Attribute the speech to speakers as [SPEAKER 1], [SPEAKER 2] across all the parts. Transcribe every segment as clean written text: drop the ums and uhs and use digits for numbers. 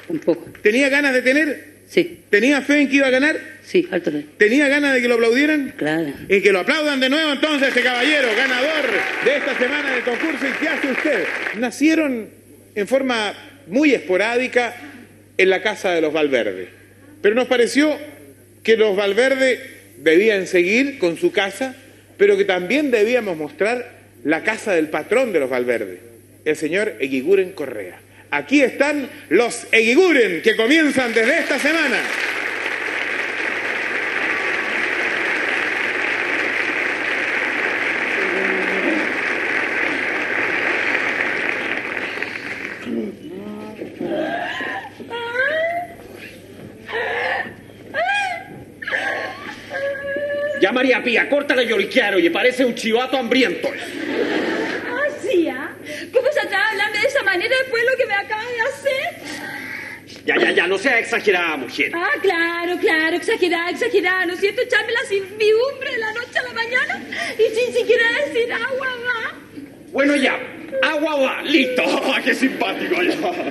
[SPEAKER 1] Un poco.
[SPEAKER 2] ¿Tenía ganas de tener?
[SPEAKER 1] Sí.
[SPEAKER 2] ¿Tenía fe en que iba a ganar?
[SPEAKER 1] Sí, alto fe.
[SPEAKER 2] ¿Tenía ganas de que lo aplaudieran?
[SPEAKER 1] Claro.
[SPEAKER 2] Y que lo aplaudan de nuevo entonces este caballero, ganador de esta semana del concurso. ¿Y qué hace usted? Nacieron en forma muy esporádica en la casa de los Valverde. Pero nos pareció que los Valverde debían seguir con su casa, pero que también debíamos mostrar la casa del patrón de los Valverde, el señor Eguiguren Correa. Aquí están los Eguiguren que comienzan desde esta semana.
[SPEAKER 3] Ya, María Pía, córtale lloriquear, oye, parece un chivato hambriento.
[SPEAKER 4] Ah, sí, ¿ah? ¿Cómo se atreve a hablarme de esa manera después de lo que me acaba de hacer?
[SPEAKER 3] Ya, no sea exagerada, mujer.
[SPEAKER 4] Ah, claro, exagerada, ¿no es cierto? Echarme la servidumbre de la noche a la mañana y sin siquiera decir agua va.
[SPEAKER 3] Bueno, ya, agua va, listo. ¡Qué simpático! Ya.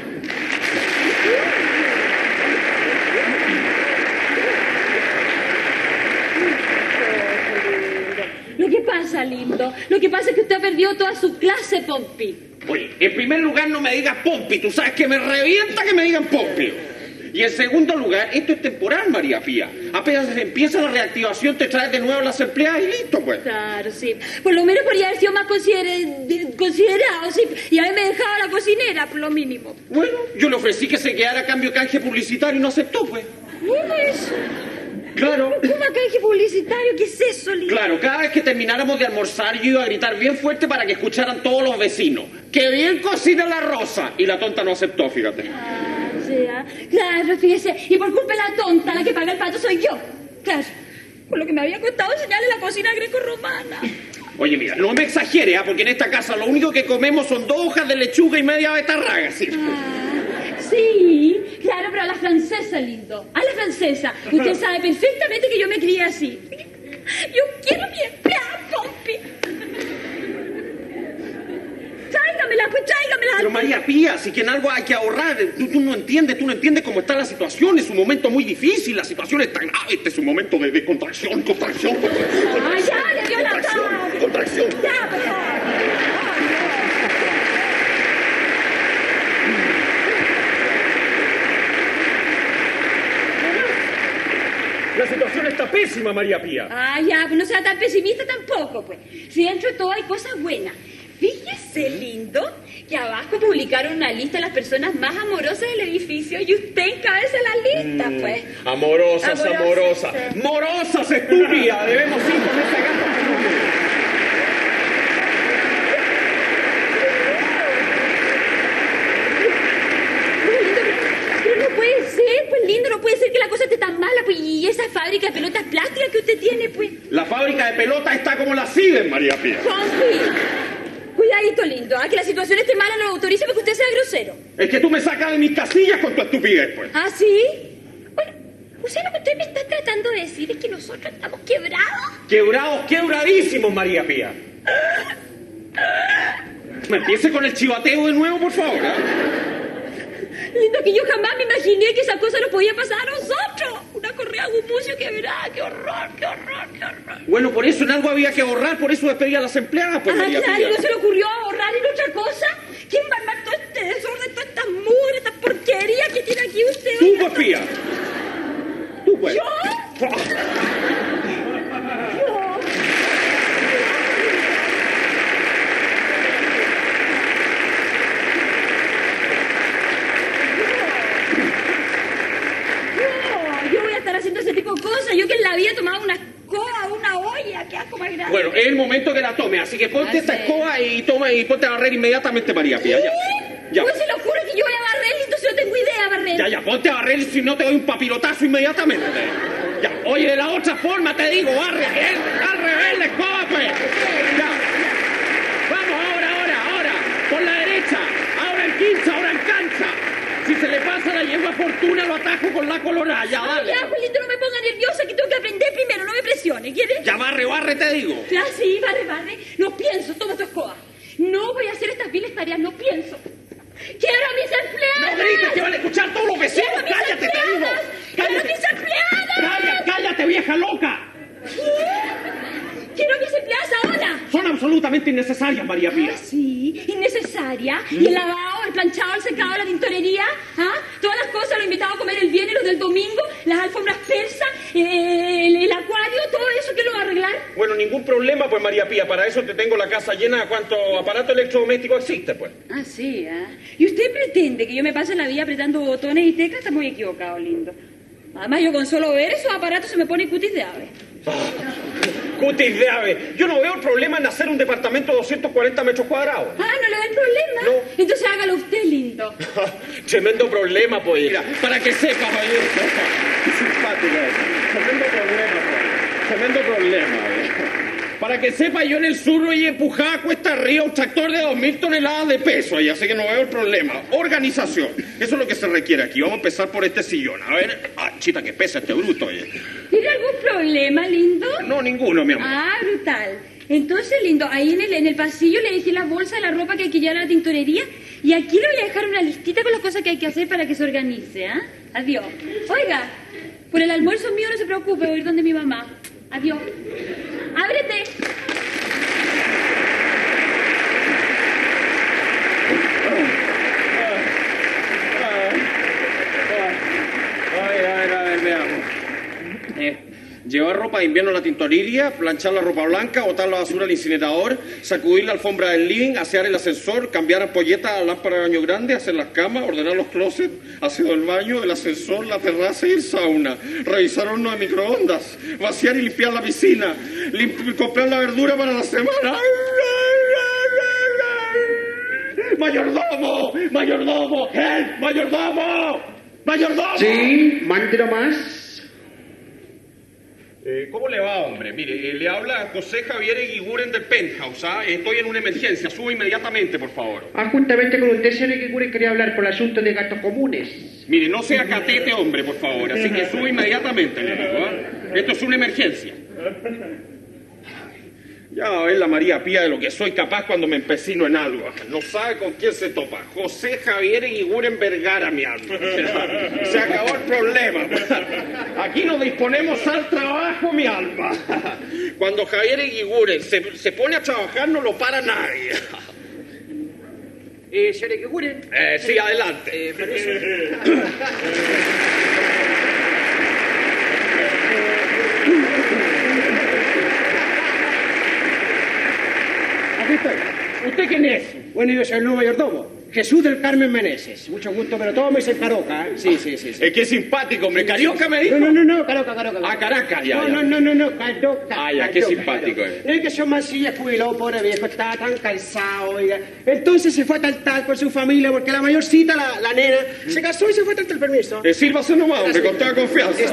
[SPEAKER 4] Lo que pasa, lindo, lo que pasa es que usted ha perdido toda su clase, Pompi.
[SPEAKER 3] Oye, en primer lugar no me digas Pompi, tú sabes que me revienta que me digan Pompi. Y en segundo lugar, esto es temporal, María Pía. Apenas empieza la reactivación, te traes de nuevo a las empleadas y listo, pues.
[SPEAKER 4] Claro, sí. Por lo menos podría haber sido más considerado, sí. Y haberme dejado a la cocinera, por lo mínimo.
[SPEAKER 3] Bueno, yo le ofrecí que se quedara a cambio de canje publicitario y no aceptó, pues.
[SPEAKER 4] ¿Cómo es?
[SPEAKER 3] Claro.
[SPEAKER 4] ¿Cómo canje publicitario? ¿Qué es eso, lindo?
[SPEAKER 3] Claro, cada vez que termináramos de almorzar yo iba a gritar bien fuerte para que escucharan todos los vecinos. ¡Qué bien cocina la Rosa! Y la tonta no aceptó, fíjate.
[SPEAKER 4] Claro, fíjese. Y por culpa de la tonta, la que paga el pato soy yo. Claro. Por lo que me había costado enseñarle la cocina greco-romana.
[SPEAKER 3] Oye, mira, no me exagere, porque en esta casa lo único que comemos son 2 hojas de lechuga y media betarraga, ¿sí?
[SPEAKER 4] Sí, claro, pero a la francesa, lindo. A la francesa. Usted sabe perfectamente que yo me crié así. Yo quiero mi empleada, Pompi. Tráigamela.
[SPEAKER 3] Pero María Pía, si que en algo hay que ahorrar. Tú no entiendes cómo está la situación. Es un momento muy difícil, la situación es tan grave. Este es un momento de contracción.
[SPEAKER 4] Ah, ya, le dio la tabla.
[SPEAKER 3] Contracción.
[SPEAKER 4] Ya, por favor.
[SPEAKER 3] La situación está pésima, María Pía.
[SPEAKER 4] Ah, ya, pues no sea tan pesimista tampoco, pues. Si dentro de todo hay cosas buenas. Fíjese, lindo, que abajo publicaron una lista de las personas más amorosas del edificio y usted encabeza la lista, pues.
[SPEAKER 3] Amorosas. ¡Morosas, estúpida! Debemos ir con esa gata.
[SPEAKER 4] Pero no puede ser, pues, lindo, no puede ser que la cosa esté tan mala, pues, y esa fábrica de pelotas plásticas que usted tiene, pues.
[SPEAKER 3] La fábrica de pelotas está como la CIDEN, María Pía.
[SPEAKER 4] Pompi, cuidadito, lindo, que la situación esté mala no lo autorice porque usted sea grosero.
[SPEAKER 3] Es que tú me sacas de mis casillas con tu estupidez, pues.
[SPEAKER 4] ¿Ah, sí? Bueno, o sea, lo que usted me está tratando de decir es que nosotros estamos quebrados.
[SPEAKER 3] Quebradísimos, María Pía. ¿Me empiece con el chivateo de nuevo, por favor?
[SPEAKER 4] Lindo, que yo jamás me imaginé que esa cosa nos podía pasar a nosotros. Una correa de gumucio quebrada, qué horror.
[SPEAKER 3] Bueno, por eso en algo había que ahorrar, por eso despedí a las empleadas, pues, María
[SPEAKER 4] claro,
[SPEAKER 3] Pía.
[SPEAKER 4] ¿y no se le ocurrió ahorrar en otra cosa? ¿Quién va a armar todo este desorden, todas estas mugres, estas porquerías que tiene aquí usted?
[SPEAKER 3] Tú, pues, Pía. Tú, pues.
[SPEAKER 4] ¿Yo? Yo voy a estar haciendo ese tipo de cosas. Yo que en la vida he tomado una escoba, una olla, qué asco más grande.
[SPEAKER 3] Bueno, es el momento que la tome, así que ponte esta escoba y ponte a barrer inmediatamente, María Pía. Ya.
[SPEAKER 4] Pues se le ocurre que yo voy a barrer, lindo, si no tengo idea, barrer.
[SPEAKER 3] Ya, ponte a barrer, si no te doy un papilotazo inmediatamente. Ya, oye, de la otra forma te digo, barre bien, al revés la escoba, pues. Ya. Vamos, ahora, por la derecha, ahora en quincha, ahora en cancha. Si se le pasa la yegua fortuna, lo atajo con la colorada, ya, dale.
[SPEAKER 4] Ya, pues lindo, no me ponga nerviosa, que tengo que aprender primero, no me presione, ¿quieres?
[SPEAKER 3] Ya, barre, te digo.
[SPEAKER 4] Ya, sí, barre. No pienso, toma tu escoba. No voy a hacer estas viles tareas, no pienso. ¡Quiero a mis empleados!
[SPEAKER 3] No grites, que van a escuchar todos los vecinos. completamente innecesarias, María Pía.
[SPEAKER 4] Ah, sí, innecesaria. Y el lavado, el planchado, el secado, la tintorería, ¿ah? Todas las cosas, los invitados a comer el viernes, los del domingo, las alfombras persas, el acuario, todo eso, ¿quién lo va a arreglar?
[SPEAKER 3] Bueno, ningún problema, pues, María Pía. Para eso te tengo la casa llena de cuánto aparato electrodoméstico existe, pues.
[SPEAKER 4] Ah, sí, ¿ah? ¿Y usted pretende que yo me pase la vida apretando botones y teclas? Está muy equivocado, lindo. Además, yo con solo ver esos aparatos se me pone cutis de ave.
[SPEAKER 3] Cutis de ave. Yo no veo el problema en hacer un departamento de 240 metros cuadrados.
[SPEAKER 4] Ah, ¿no le da el problema?
[SPEAKER 3] No.
[SPEAKER 4] Entonces hágalo usted, lindo.
[SPEAKER 3] Tremendo problema, pues. Mira, para que sepas, oye. Simpático eso. Tremendo problema, pues. Tremendo problema, Para que sepa, yo en el sur y empujaba cuesta arriba un tractor de 2.000 toneladas de peso ahí, así que no veo el problema. Organización. Eso es lo que se requiere aquí. Vamos a empezar por este sillón. A ver. Ah, chita, que pesa este bruto, oye.
[SPEAKER 4] ¿Tiene algún problema, lindo?
[SPEAKER 3] No, ninguno, mi amor.
[SPEAKER 4] Ah, brutal. Entonces, lindo, ahí en el pasillo le dejé la bolsa de la ropa que hay que llevar a la tintorería y aquí le voy a dejar una listita con las cosas que hay que hacer para que se organice, ¿ah? Adiós. Oiga, por el almuerzo mío no se preocupe, voy a ir donde mi mamá. Adiós. ¡Ábrete!
[SPEAKER 3] A ver, veamos. Llevar ropa de invierno a la tintorería, planchar la ropa blanca, botar la basura al incinerador, sacudir la alfombra del living, asear el ascensor, cambiar ampolletas a la lámpara de baño grande, hacer las camas, ordenar los closets, aseo el baño, el ascensor, la terraza y el sauna, revisar horno de microondas, vaciar y limpiar la piscina, comprar la verdura para la semana. ¡Mayordomo! ¡Mayordomo! ¡Help! ¡Mayordomo! ¡Mayordomo!
[SPEAKER 1] Sí, mándelo más.
[SPEAKER 3] ¿Cómo le va, hombre? Mire, le habla José Javier Eguiguren del Penthouse, ¿ah? Estoy en una emergencia. Suba inmediatamente, por favor.
[SPEAKER 1] Juntamente con usted, señor Eguiguren, quería hablar por el asunto de gastos comunes.
[SPEAKER 3] Mire, no sea catete, hombre, por favor. Así que suba inmediatamente, le digo, ¿ah? Esto es una emergencia. Ya va a ver la María Pía de lo que soy capaz cuando me empecino en algo. No sabe con quién se topa. José Javier Eguiguren Vergara, mi alma. Se acabó el problema. Aquí nos disponemos al trabajo, mi alma. Cuando Javier Eguiguren se pone a trabajar, no lo para nadie.
[SPEAKER 1] Señor Eguiguren.
[SPEAKER 3] Sí, adelante.
[SPEAKER 1] Aquí estoy.
[SPEAKER 3] ¿Usted quién es?
[SPEAKER 1] Bueno, yo soy el nuevo mayordomo, Jesús del Carmen Meneses. Mucho gusto, pero todo me dice Caroca, ¿eh? Sí.
[SPEAKER 3] Qué simpático, hombre. ¿Carioca me dijo?
[SPEAKER 1] No, Caroca.
[SPEAKER 3] Ah, Caracas, ya.
[SPEAKER 1] No, Caroca.
[SPEAKER 3] Ah, ya, qué simpático es.
[SPEAKER 1] Es que son masillas, jubilado, pobre viejo, estaba tan cansado, oiga. Entonces se fue a tal con su familia, porque la mayorcita, la nena, se casó y se fue a el permiso.
[SPEAKER 3] Sírvase nomás, hombre, con toda confianza.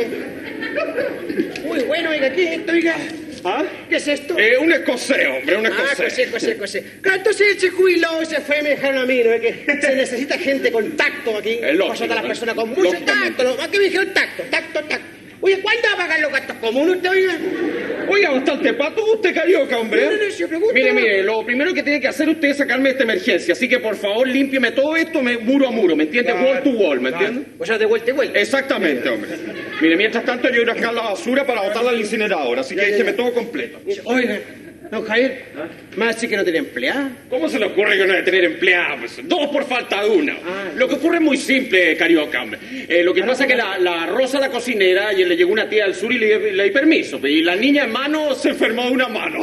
[SPEAKER 1] Muy bueno, oiga, ¿qué es esto, oiga?
[SPEAKER 3] ¿Ah?
[SPEAKER 1] ¿Qué es esto?
[SPEAKER 3] Un escocés, hombre, un escocés.
[SPEAKER 1] Cosé. Entonces él se jubiló y se fue y me dejaron a mí, ¿no? Es que se necesita gente con tacto aquí.
[SPEAKER 3] Es lógico,
[SPEAKER 1] Todas las
[SPEAKER 3] ¿no?
[SPEAKER 1] personas con mucho tacto. Aquí me dijeron tacto. Oye, ¿cuándo va a pagar los gastos comunes usted, oiga?
[SPEAKER 3] Oiga, bastante pato usted, Carioca, hombre.
[SPEAKER 1] No, yo pregunto.
[SPEAKER 3] Mire, lo primero que tiene que hacer usted es sacarme de esta emergencia. Así que, por favor, límpieme todo esto muro a muro, ¿me entiende? Wall to wall, ¿me entiende?
[SPEAKER 1] O sea, de vuelta y vuelta.
[SPEAKER 3] Exactamente, hombre. Mire, mientras tanto yo iré a sacar la basura para botarla al incinerador, así que déjeme todo completo.
[SPEAKER 1] Oiga, don Javier, más sí que no tiene empleada.
[SPEAKER 3] ¿Cómo se le ocurre que no debe tener empleado? Pues, dos por falta de una. Lo que ocurre es muy simple, Carioca, hombre. Lo que pasa es que la Rosa, la cocinera, y le llegó una tía del sur y le di permiso. Y la niña en mano se enfermó de una mano.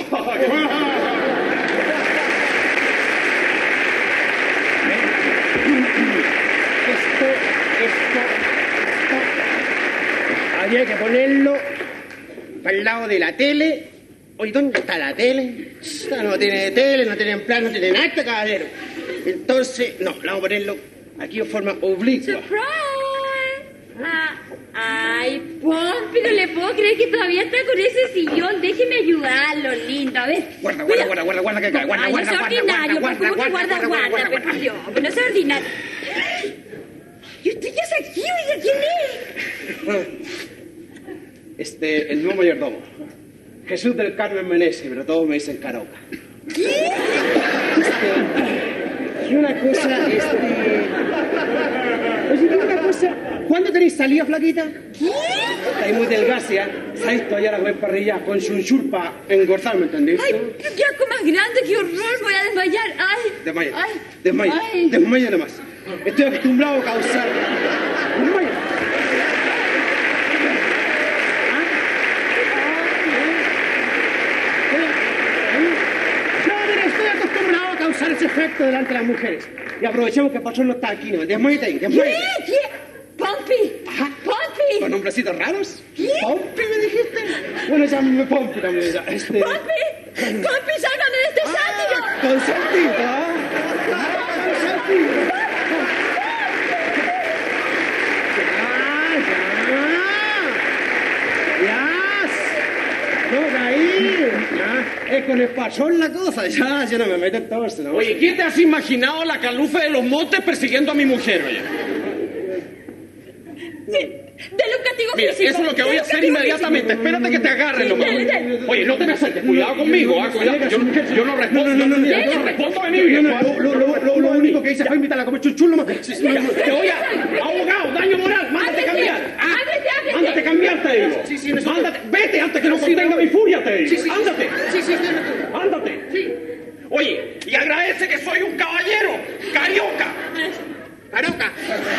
[SPEAKER 1] Esto. Habría que ponerlo al lado de la tele. Oye, ¿dónde está la tele? No tiene tele, no tiene plan, no tiene nada, caballero. Entonces, no, vamos a ponerlo aquí en forma oblicua.
[SPEAKER 4] ¡Surprise! Ay, Pompi, no le puedo creer que todavía está con ese sillón. Déjeme ayudarlo, lindo. A ver.
[SPEAKER 1] Guarda, que cae.
[SPEAKER 4] Ay, no sea ordinario, ¿cómo que guarda? Pero yo, no sea ordinario. ¿Y usted ya es aquí, oiga? ¿Quién es?
[SPEAKER 1] El nuevo mayordomo. Jesús del Carmen Meneses, pero todos me dicen Caroca.
[SPEAKER 4] ¿Qué?
[SPEAKER 1] Y una cosa, Oye, dime una cosa. ¿Cuándo tenéis salida, flaquita?
[SPEAKER 4] ¿Qué?
[SPEAKER 1] Está muy delgacia. ¿Sabes? Todavía la comer parrilla con chunchur para engordar, ¿me entendés?
[SPEAKER 4] Ay, qué asco más grande, qué horror, voy a desmayar. Ay.
[SPEAKER 1] Desmaya.
[SPEAKER 4] Ay.
[SPEAKER 1] Desmaya.
[SPEAKER 4] Ay.
[SPEAKER 1] Desmaya nomás. Estoy acostumbrado a causar. Desmaya. Estoy acostumbrado a causar ese efecto delante de las mujeres. Y aprovechemos que el patrón no está aquí, ¿no? Desmayate ahí, desmayate.
[SPEAKER 4] ¿Qué? ¡Pompi!
[SPEAKER 1] Ajá.
[SPEAKER 4] ¡Pompi!
[SPEAKER 1] ¿Con nombrecitos raros?
[SPEAKER 4] ¿Qué?
[SPEAKER 1] ¿Pompi me dijiste? Bueno, llámame Pompi también.
[SPEAKER 4] ¡Pompi! ¡Pompi, sálgame de este sátiro!
[SPEAKER 1] Con saltito, ¿ah? Con saltito. No, ahí. Ya. Es con el pachón la cosa. Ya, yo no me meto en todo eso, ¿no?
[SPEAKER 3] Oye, ¿quién te has imaginado la calufa de los montes persiguiendo a mi mujer, oye?
[SPEAKER 4] Dale un castigo
[SPEAKER 3] Mira,
[SPEAKER 4] físico.
[SPEAKER 3] eso es lo que voy a hacer
[SPEAKER 4] Dale un castigo
[SPEAKER 3] inmediatamente.
[SPEAKER 4] físico.
[SPEAKER 3] Espérate que te agarren nomás.
[SPEAKER 4] Dale.
[SPEAKER 3] Oye, no te me acerques. Cuidado conmigo, ¿ah? Cuidado. Yo no respondo. Yo no respondo de mi vida.
[SPEAKER 1] Lo único que hice fue invitarla a comer chuchul nomás.
[SPEAKER 3] Te voy a... Abogado, daño moral. Mándate a cambiar. Ah,
[SPEAKER 4] Ábrete.
[SPEAKER 3] mándate a cambiar, te digo.
[SPEAKER 1] Sí,
[SPEAKER 3] Mándate. Vete antes que no contenga mi furia, te digo. Ándate.
[SPEAKER 1] Sí.
[SPEAKER 3] Ándate. Oye, y agradece que soy un caballero. Carioca.
[SPEAKER 1] Caroca.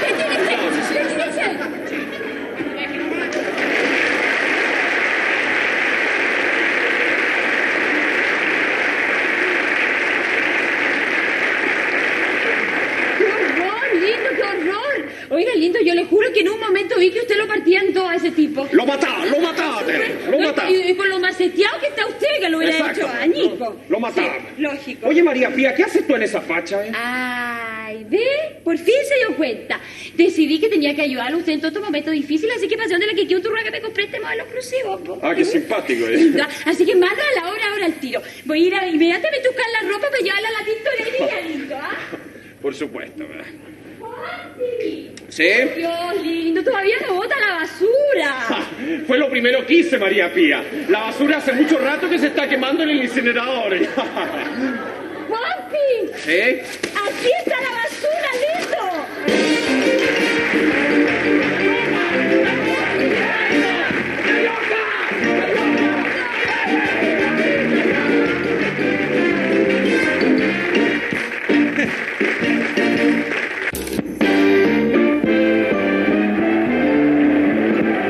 [SPEAKER 4] ¡Qué horror! Oiga, lindo, yo le juro que en un momento vi que usted lo partía en dos a ese tipo.
[SPEAKER 3] Lo mataba.
[SPEAKER 4] Y con lo maceteado que está usted, que lo hubiera
[SPEAKER 3] Exacto.
[SPEAKER 4] hecho añico.
[SPEAKER 3] Lo mataba.
[SPEAKER 4] Sí, lógico.
[SPEAKER 3] Oye, María Pía, ¿qué haces tú en esa facha, eh?
[SPEAKER 4] Ay, ¿ve? Por fin se dio cuenta. Decidí que tenía que ayudarle a usted en todos estos momentos difíciles, así que pasé donde la que quiero turra que me compré este modelo exclusivo. Po.
[SPEAKER 3] Ah, qué simpático, eh.
[SPEAKER 4] Linda. Así que mano a la hora, ahora al tiro. Voy a ir inmediatamente a buscar la ropa para llevarla a la tintorería, lindo, ¿ah?
[SPEAKER 3] Por supuesto, ¿verdad?
[SPEAKER 4] ¡Ay!
[SPEAKER 3] ¿Sí?
[SPEAKER 4] Dios lindo, todavía no bota la basura.
[SPEAKER 3] Fue lo primero que hice, María Pía. La basura hace mucho rato que se está quemando en el incinerador.
[SPEAKER 4] ¡Pompi!
[SPEAKER 3] ¿Sí?
[SPEAKER 4] Aquí está la basura, lindo.